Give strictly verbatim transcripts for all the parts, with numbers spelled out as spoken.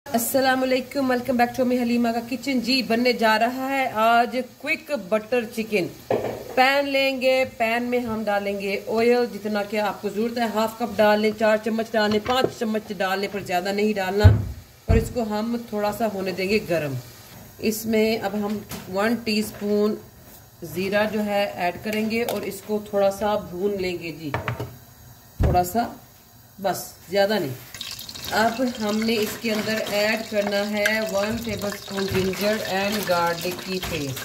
अस्सलाम वालेकुम, welcome back to me Halima का किचन। जी बनने जा रहा है आज क्विक बटर चिकन। पैन लेंगे, पैन में हम डालेंगे ऑयल जितना कि आपको जरूरत है। हाफ कप डाल लें, चार चम्मच डाल लें, पाँच चम्मच डालने पर ज़्यादा नहीं डालना। और इसको हम थोड़ा सा होने देंगे गर्म। इसमें अब हम वन टीस्पून ज़ीरा जो है ऐड करेंगे और इसको थोड़ा सा भून लेंगे जी, थोड़ा सा, बस ज़्यादा नहीं। अब हमने इसके अंदर ऐड करना है one tablespoon ginger and garlic की पेस्ट।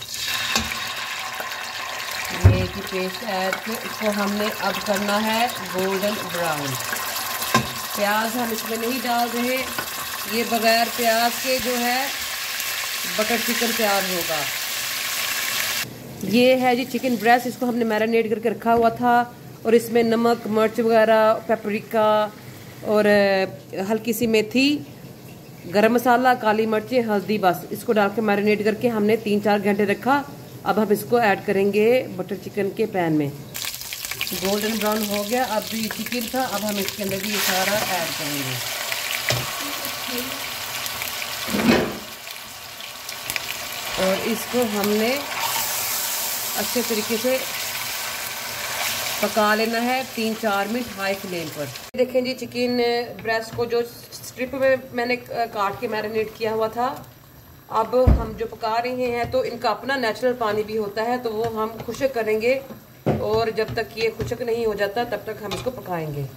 ये की पेस्ट ऐड कर इसको हमने अब करना है गोल्डन ब्राउन। प्याज हम इसमें नहीं डाल रहे, ये बगैर प्याज के जो है बटर चिकन तैयार होगा। ये है जी चिकन ब्रेस्ट, इसको हमने मैरिनेट करके रखा हुआ था और इसमें नमक, मिर्च वगैरह, पेपरिका और हल्की सी मेथी, गरम मसाला, काली मिर्चें, हल्दी, बस इसको डाल के मैरिनेट करके हमने तीन चार घंटे रखा। अब हम इसको ऐड करेंगे बटर चिकन के पैन में। गोल्डन ब्राउन हो गया। अब जो ये चिकन था, अब हम इसके अंदर भी ये सारा ऐड करेंगे। और इसको हमने अच्छे तरीके से पका लेना है तीन चार मिनट हाई फ्लेम पर। देखें जी चिकन ब्रेस्ट को जो स्ट्रिप में मैंने काट के मैरिनेट किया हुआ था, अब हम जो पका रहे हैं तो इनका अपना नेचुरल पानी भी होता है, तो वो हम खुश्क करेंगे और जब तक ये खुश्क नहीं हो जाता तब तक हम इसको पकाएंगे।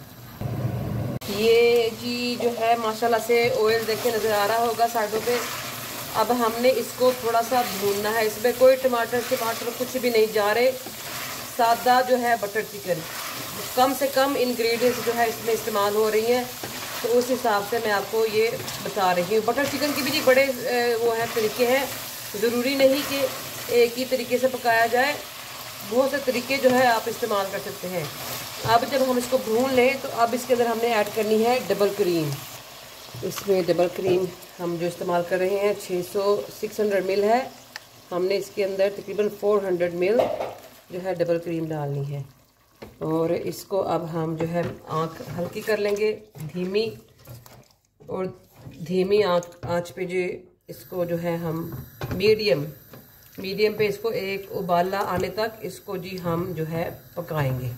ये जी जो है माशाल्लाह से ऑयल देखे नज़र आ रहा होगा साइडों पे। अब हमने इसको थोड़ा सा भूनना है। इसमें कोई टमाटर टमाटर कुछ भी नहीं जा रहे, सादा जो है बटर चिकन, कम से कम इंग्रेडिएंट्स जो है इसमें इस्तेमाल हो रही हैं, तो उस हिसाब से मैं आपको ये बता रही हूँ। बटर चिकन के भी जी बड़े वो हैं तरीके हैं, ज़रूरी नहीं कि एक ही तरीके से पकाया जाए, बहुत से तरीके जो है आप इस्तेमाल कर सकते हैं। अब जब हम इसको भून लें तो अब इसके अंदर हमने ऐड करनी है डबल क्रीम। इसमें डबल क्रीम हम जो इस्तेमाल कर रहे हैं छः सौ सिक्स हंड्रेड मिल है, हमने इसके अंदर तकरीबन फोर हंड्रेड मिल जो है डबल क्रीम डालनी है। और इसको अब हम जो है आँच हल्की कर लेंगे, धीमी, और धीमी आँच आँच पे जो इसको जो है हम मीडियम मीडियम पे इसको एक उबाला आने तक इसको जी हम जो है पकाएंगे।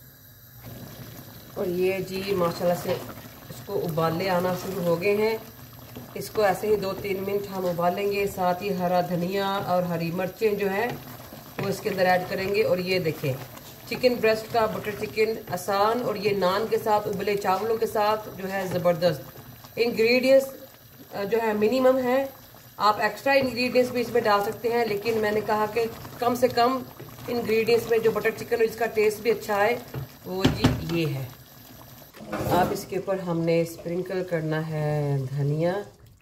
और ये जी माशाल्लाह से इसको उबाले आना शुरू हो गए हैं। इसको ऐसे ही दो तीन मिनट हम उबालेंगे। साथ ही हरा धनिया और हरी मिर्चें जो है वो इसके अंदर ऐड करेंगे। और ये देखें चिकन ब्रेस्ट का बटर चिकन आसान, और ये नान के साथ, उबले चावलों के साथ जो है ज़बरदस्त। इंग्रेडिएंट्स जो है मिनिमम है, आप एक्स्ट्रा इंग्रेडिएंट्स भी इसमें डाल सकते हैं, लेकिन मैंने कहा कि कम से कम इंग्रेडिएंट्स में जो बटर चिकन और इसका टेस्ट भी अच्छा है वो जी ये है। अब इसके ऊपर हमने स्प्रिंकल करना है धनिया,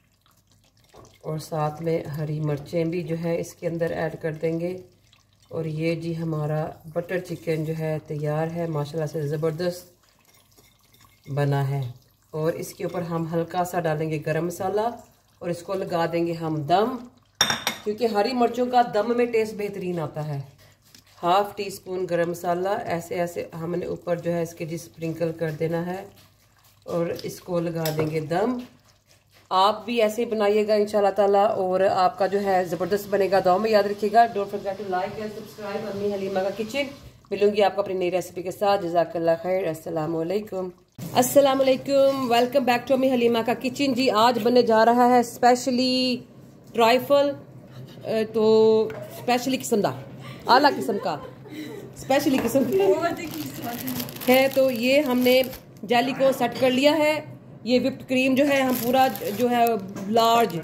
और साथ में हरी मिर्चें भी जो है इसके अंदर ऐड कर देंगे। और ये जी हमारा बटर चिकन जो है तैयार है, माशाल्लाह से ज़बरदस्त बना है। और इसके ऊपर हम हल्का सा डालेंगे गरम मसाला और इसको लगा देंगे हम दम, क्योंकि हरी मिर्चों का दम में टेस्ट बेहतरीन आता है। हाफ़ टी स्पून गरम मसाला ऐसे ऐसे हमने ऊपर जो है इसके जी स्प्रिंकल कर देना है और इसको लगा देंगे दम। आप भी ऐसे ही बनाइएगा इंशाल्लाह ताला, और आपका जो है ज़बरदस्त बनेगा। दुआ में याद रखिएगा। Don't forget to like and subscribe अम्मी हलीमा का किचन। मिलूंगी आपको अपनी नई रेसिपी के साथ। जज़ाकल्लाह खैर। अस्सलाम वालेकुम। अस्सलाम वालेकुम, वेलकम बैक टू अम्मी हलीमा का किचन। जी आज बनने जा रहा है स्पेशली ट्राइफल, तो स्पेशली किस्म का, आला किस्म का, स्पेशली किस्म का है। तो ये हमने जेली को सेट कर लिया है। ये विप्ड क्रीम जो है हम पूरा जो है लार्ज,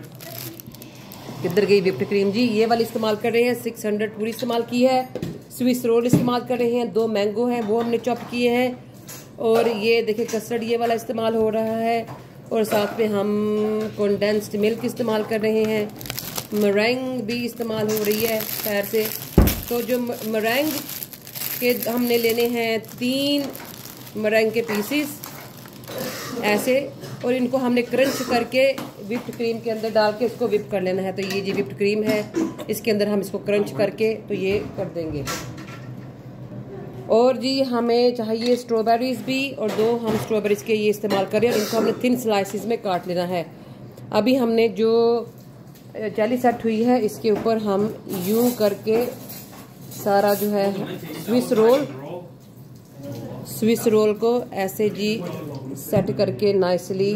किधर गई विप्ड क्रीम जी, ये वाली इस्तेमाल कर रहे हैं। सिक्स हंड्रेड पूरी इस्तेमाल की है। स्विस रोल इस्तेमाल कर रहे हैं। दो मैंगो हैं वो हमने चॉप किए हैं। और ये देखिए कस्टर्ड ये वाला इस्तेमाल हो रहा है। और साथ में हम कंडेंस्ड मिल्क इस्तेमाल कर रहे हैं। मरेंग भी इस्तेमाल हो रही है खैर से। तो जो मरेंग के हमने लेने हैं तीन मरेंग के पीसीस ऐसे, और इनको हमने क्रंच करके विप्ड क्रीम के अंदर डाल के इसको विप कर लेना है। तो ये जी विप्ड क्रीम है, इसके अंदर हम इसको क्रंच करके तो ये कर देंगे। और जी हमें चाहिए स्ट्रॉबेरीज भी, और दो हम स्ट्रॉबेरीज के ये इस्तेमाल करें और इनको हमने थिन स्लाइसिस में काट लेना है। अभी हमने जो जेली सेट हुई है इसके ऊपर हम यूं करके सारा जो है स्विस रोल स्विस रोल को ऐसे जी सेट करके नाइसली,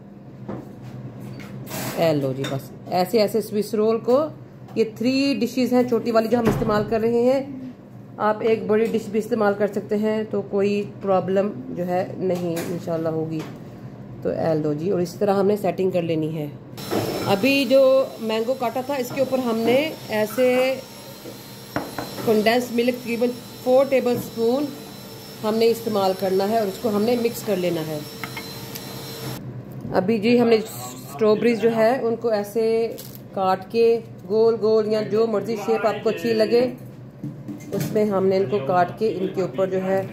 लो जी, बस ऐसे ऐसे स्विस रोल को। ये थ्री डिशेस हैं छोटी वाली जो हम इस्तेमाल कर रहे हैं। आप एक बड़ी डिश भी इस्तेमाल कर सकते हैं तो कोई प्रॉब्लम जो है नहीं इंशाल्लाह होगी। तो एल दो जी, और इस तरह हमने सेटिंग कर लेनी है। अभी जो मैंगो काटा था इसके ऊपर हमने ऐसे कंडेंस मिल्क तकरीबन फोर टेबल स्पून हमने इस्तेमाल करना है और उसको हमने मिक्स कर लेना है। अभी जी हमने स्ट्रॉबेरीज जो है उनको ऐसे काट के गोल गोल या जो मर्जी शेप आपको अच्छी लगे उसमें हमने इनको काट के इनके ऊपर जो है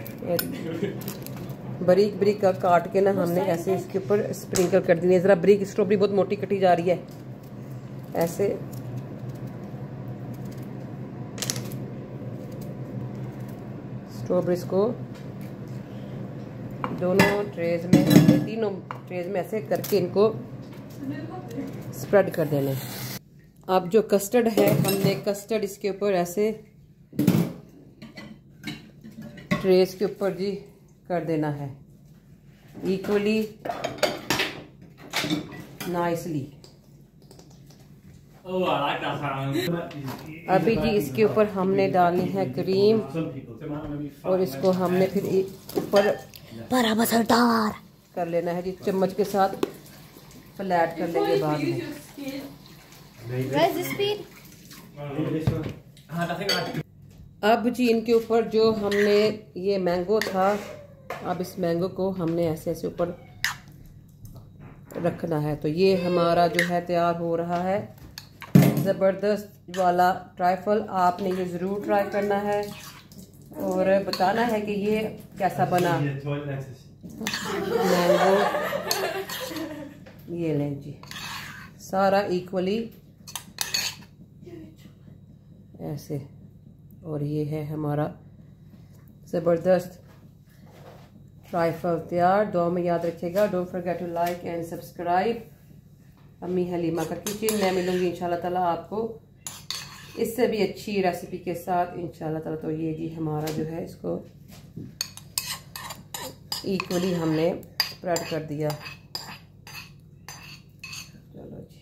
बारीक बारीक का काट के ना हमने ऐसे इसके ऊपर स्प्रिंकल कर देनी है। ज़रा बारीक स्ट्रॉबेरी बहुत मोटी कटी जा रही है, ऐसे स्ट्रॉबेरीज को दोनों ट्रेज में हमने तीनों ट्रेज में ऐसे करके इनको स्प्रेड कर देना है। अब जो कस्टर्ड है हमने कस्टर्ड इसके ऊपर ऐसे ट्रेस के ऊपर जी कर देना है इक्वली नाइसली। अभी जी इसके ऊपर हमने डालनी है क्रीम और इसको हमने फिर ऊपर बराबर कर लेना है जी, चम्मच के साथ फ्लैट कर लेंगे बाद में। अब जी इनके ऊपर जो हमने ये मैंगो था, अब इस मैंगो को हमने ऐसे ऐसे ऊपर रखना है। तो ये हमारा जो है तैयार हो रहा है ज़बरदस्त वाला ट्राइफल। आपने ये ज़रूर ट्राई करना है और बताना है कि ये कैसा बना। मैंगो ये लें जी सारा इक्वली ऐसे, और ये है हमारा ज़बरदस्त ट्राइफल तैयार। दुआ में याद रखिएगा। Don't forget to like and subscribe. अम्मी हलीमा का किचन। मैं मिलूंगी इंशाल्लाह ताला आपको इससे भी अच्छी रेसिपी के साथ इंशाल्लाह ताला। तो ये जी हमारा जो है इसको इक्वली हमने स्प्रेड कर दिया। चलो जी,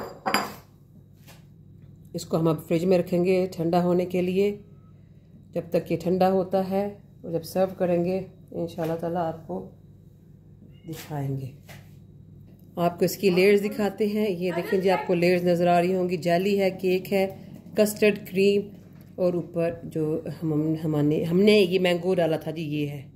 इसको हम अब फ्रिज में रखेंगे ठंडा होने के लिए। जब तक ये ठंडा होता है और जब सर्व करेंगे इंशाल्लाह ताला आपको दिखाएंगे। आपको इसकी लेयर्स दिखाते हैं। ये देखें जी, आपको लेयर्स नज़र आ रही होंगी। जेली है, केक है, कस्टर्ड क्रीम और ऊपर जो हम हमने हमने ये मैंगो डाला था जी, ये है।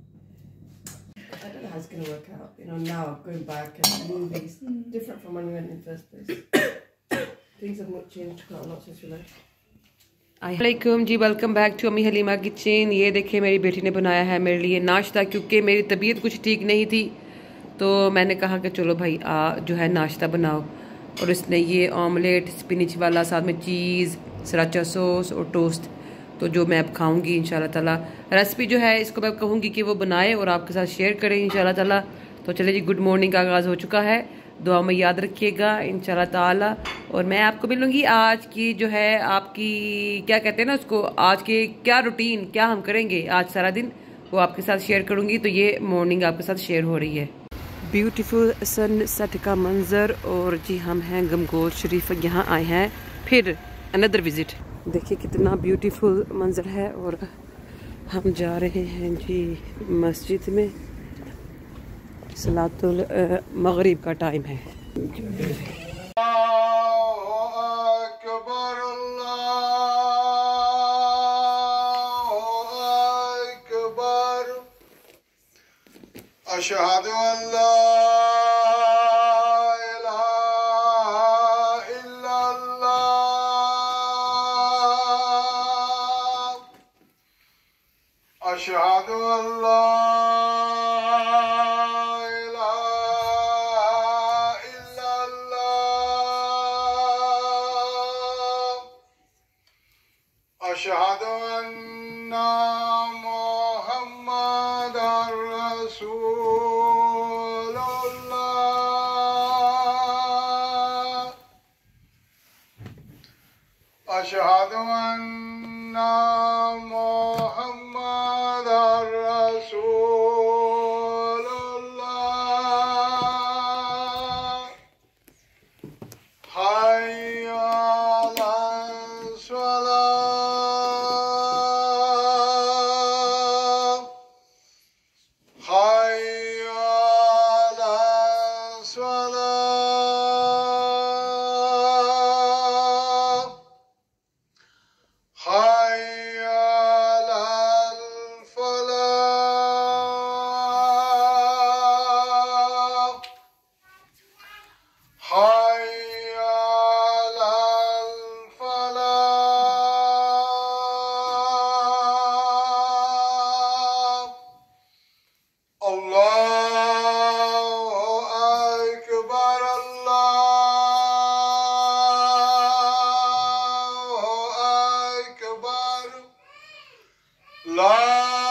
अस्सलामुअलैकुम जी, वेलकम बैक टू अम्मी हलीमा किचन। ये देखिए मेरी बेटी ने बनाया है मेरे लिए नाश्ता, क्योंकि मेरी तबीयत कुछ ठीक नहीं थी तो मैंने कहा कि चलो भाई आ जो है नाश्ता बनाओ। और इसने ये ऑमलेट स्पिनिच वाला, साथ में चीज़, सराचा सॉस और टोस्ट, तो जो मैं अब खाऊंगी इंशाल्लाह ताला। रेसिपी जो है इसको मैं कहूँगी कि वो बनाए और आपके साथ शेयर करें इंशाल्लाह ताला। तो चले जी, गुड मॉर्निंग का आगाज़ हो चुका है। दुआ में याद रखिएगा इंशाल्लाह ताला। और मैं आपको मिलूँगी आज की जो है आपकी क्या कहते हैं ना उसको, आज के क्या रूटीन क्या हम करेंगे आज सारा दिन, वो आपके साथ शेयर करूँगी। तो ये मॉर्निंग आपके साथ शेयर हो रही है। ब्यूटीफुल सनसेट का मंजर। और जी हम हैं गमगोल शरीफ, यहाँ आए हैं फिर अनदर विजिट। देखिए कितना ब्यूटीफुल मंजर है। और हम जा रहे हैं जी मस्जिद में, सलातुल मगरिब का टाइम है। अशहदु अल्ला इलाहा इल्लल्लाह अशहदु अल्ला अशहदु अन्ना मुहम्मदर रसूलुल्लाह أشهد أن محمدا رسول الله حي على الصلاة حي على الصلاة حي على الفلاح حي على الفلاح الله أكبر الله أكبر لا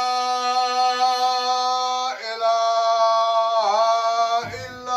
إله إلا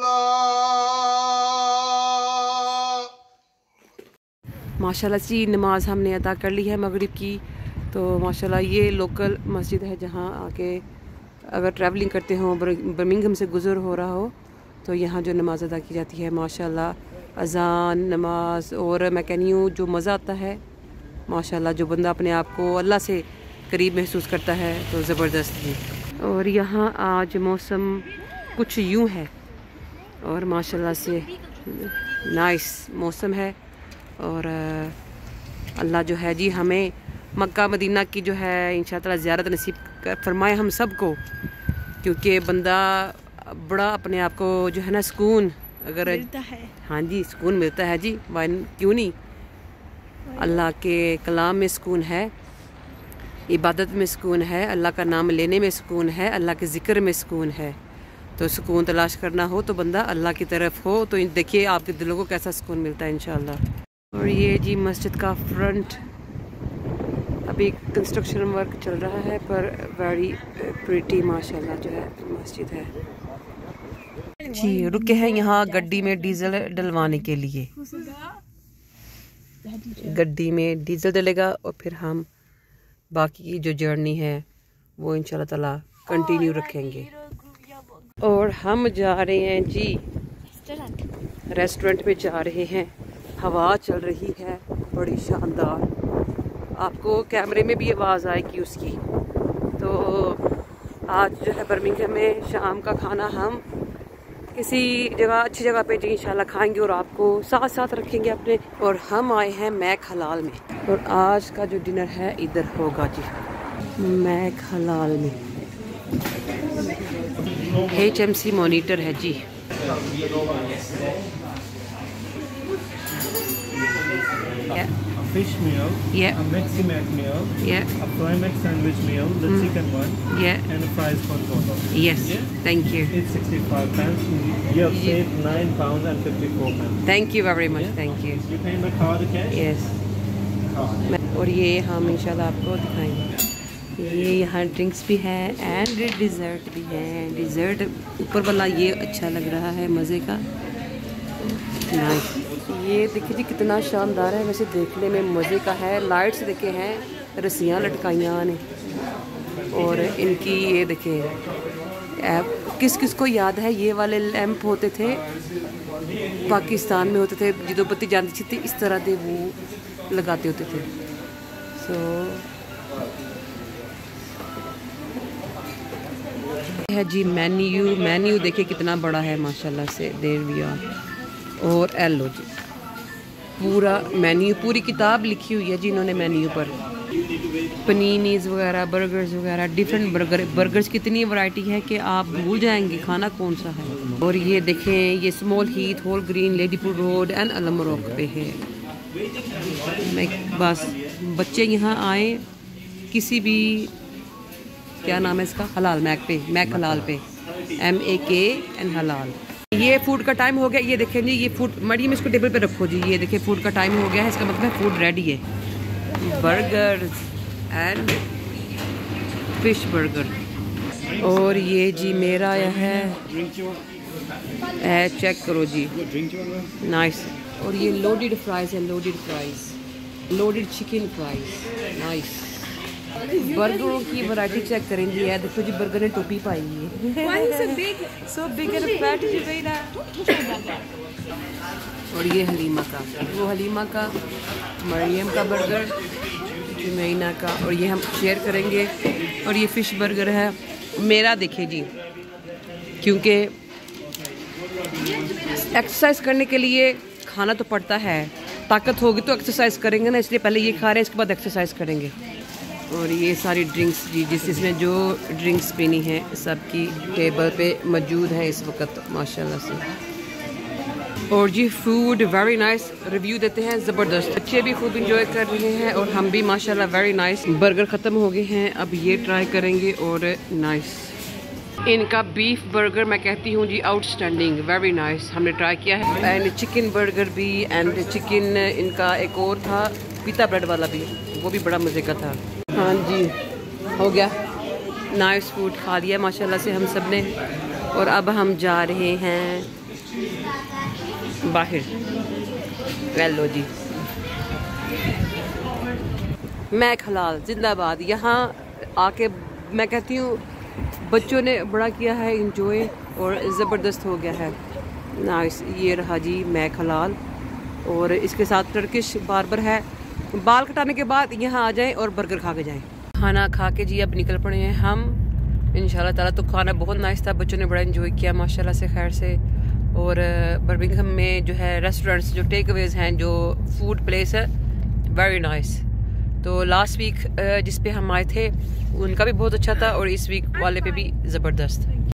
الله। माशाल्लाह से नमाज हमने अदा कर ली है मगरिब की। तो माशाल्लाह ये लोकल मस्जिद है जहाँ आके अगर ट्रैवलिंग करते हो, बर्मिंघम से गुज़र हो रहा हो तो यहाँ जो नमाज अदा की जाती है माशाल्लाह, अज़ान नमाज। और मैं कहनी हूँ जो मज़ा आता है माशाल्लाह, जो बंदा अपने आप को अल्लाह से करीब महसूस करता है तो ज़बरदस्त है। और यहाँ आज मौसम कुछ यूँ है और माशाल्लाह से नाइस मौसम है। और अल्लाह जो है जी हमें मक्का मदीना की जो है इंशाअल्लाह ज़ियारत नसीब फरमाए हम सबको, क्योंकि बंदा बड़ा अपने आप को जो है ना सुकून अगर मिलता है। हाँ जी सुकून मिलता है जी, वाइन क्यों नहीं। अल्लाह के कलाम में सुकून है, इबादत में सुकून है, अल्लाह का नाम लेने में सुकून है, अल्लाह के ज़िक्र में सुकून है। तो सुकून तलाश करना हो तो बंदा अल्लाह की तरफ हो तो देखिए आपके दिलों को कैसा सुकून मिलता है इंशाअल्लाह। और ये जी मस्जिद का फ्रंट, अभी कंस्ट्रक्शन वर्क चल रहा है पर वेरी प्रिटी माशाल्लाह जो है मस्जिद है जी। रुके हैं यहाँ गड्डी में डीजल डलवाने के लिए, गड्डी में डीजल डलेगा और फिर हम बाकी की जो जर्नी है वो इंशाल्लाह ताला कंटिन्यू रखेंगे। और हम जा रहे हैं जी रेस्टोरेंट में जा रहे हैं, हवा चल रही है बड़ी शानदार, आपको कैमरे में भी आवाज़ आएगी उसकी। तो आज जो है बर्मिंघम में शाम का खाना हम किसी जगह अच्छी जगह पे जी इंशाल्लाह खाएंगे और आपको साथ साथ रखेंगे अपने। और हम आए हैं मैक हलाल में और आज का जो डिनर है इधर होगा जी मैक हलाल में। एच एम सी मॉनिटर है जी। Yeah. A fish meal, Yeah. a Mexi Mac meal, Yeah. a fry Mac sandwich meal, the Mm. chicken one, Yeah. and a fries for total. Yes. Yeah? Thank you. It's sixty-five pounds. You have saved nine pounds and fifty-four pence. Thank you very much. Thank you. You paying by card or cash? Yes. Card. और ये हम इंशाल्लाह आपको दिखाएंगे। ये यहाँ drinks भी है एंड डिज़र्ट भी है। डिज़र्ट ऊपर वाला ये अच्छा लग रहा है मज़े का। नाइस। ये देखिए जी कितना शानदार है, वैसे देखने में मज़े का है। लाइट्स देखे हैं, रस्सियाँ लटकाइयाँ ने और इनकी ये देखे किस किस को याद है ये वाले लैंप होते थे पाकिस्तान में होते थे, जो बत्ती जाती थी इस तरह के वो लगाते होते थे। सो so, है जी मेन्यू। मेन्यू देखिए कितना बड़ा है माशाल्लाह से। देर वी आर और एलो जी पूरा मेन्यू, पूरी किताब लिखी हुई है जी इन्होंने मेन्यू पर। पनीनीज वगैरह, बर्गर्स वगैरह, डिफरेंट बर्गर बर्गर्स कितनी वैरायटी है कि आप भूल जाएंगे खाना कौन सा है। और ये देखें ये Small Heath, Hall Green, Ladypool Road and Alum Rock पे है। मैं बस बच्चे यहाँ आए किसी भी क्या नाम है इसका हलाल मैक पे, मैक हलाल पे, एम ए के एन हलाल। ये फूड का टाइम हो गया। ये देखें जी ये फूड मरियम इसको टेबल पे रखो जी। ये देखिए फूड का टाइम हो गया है, इसका मतलब फूड रेडी है। Burgers and fish burger. और ये जी मेरा यह है, चेक करो जी नाइस। और ये लोडेड फ्राइज है, loaded fries loaded chicken fries, nice. बर्गरों की वैरायटी चेक करेंगे। है देखो जी, बर्गर ने टोपी पाई है, so big and fat Zubaina. और ये हलीमा का, वो हलीमा का, मरियम का बर्गर, जुमैना का, और ये हम शेयर करेंगे। और ये फ़िश बर्गर है मेरा, देखिए जी, क्योंकि एक्सरसाइज करने के लिए खाना तो पड़ता है, ताकत होगी तो एक्सरसाइज करेंगे ना, इसलिए पहले ये खा रहे हैं, इसके बाद एक्सरसाइज करेंगे। और ये सारी ड्रिंक्स जी, जिस इसमें जो ड्रिंक्स पीनी है सबकी टेबल पे मौजूद है इस वक्त माशाल्लाह से। और जी फूड वेरी नाइस, रिव्यू देते हैं ज़बरदस्त। बच्चे भी खूब इंजॉय कर रहे हैं और हम भी माशाल्लाह वेरी नाइस। बर्गर ख़त्म हो गए हैं, अब ये ट्राई करेंगे और नाइस। इनका बीफ बर्गर मैं कहती हूँ जी आउटस्टैंडिंग, वेरी नाइस, हमने ट्राई किया है। एंड चिकन बर्गर भी, एंड चिकन इनका एक और था पीता ब्रेड वाला भी, वो भी बड़ा मज़े का था। हाँ जी, हो गया, नाइस फूड खा लिया माशाल्लाह से हम सब ने। और अब हम जा रहे हैं बाहर। हेलो जी, मैं हलाल जिंदाबाद। यहाँ आके मैं कहती हूँ बच्चों ने बड़ा किया है इंजॉय और ज़बरदस्त हो गया है, नाइस। ये रहा जी मैं हलाल, और इसके साथ टर्किश बार्बर है। बाल कटाने के बाद यहाँ आ जाएं और बर्गर खा के जाएं। खाना खा के जी अब निकल पड़े हैं हम इंशाल्लाह ताला। तो खाना बहुत नाइस था, बच्चों ने बड़ा एंजॉय किया माशाल्लाह से, खैर से। और बर्मिंघम में जो है रेस्टोरेंट्स, जो टेक अवेज हैं, जो फूड प्लेस है, वेरी नाइस। तो लास्ट वीक जिस पे हम आए थे उनका भी बहुत अच्छा था, और इस वीक वाले पे भी ज़बरदस्त।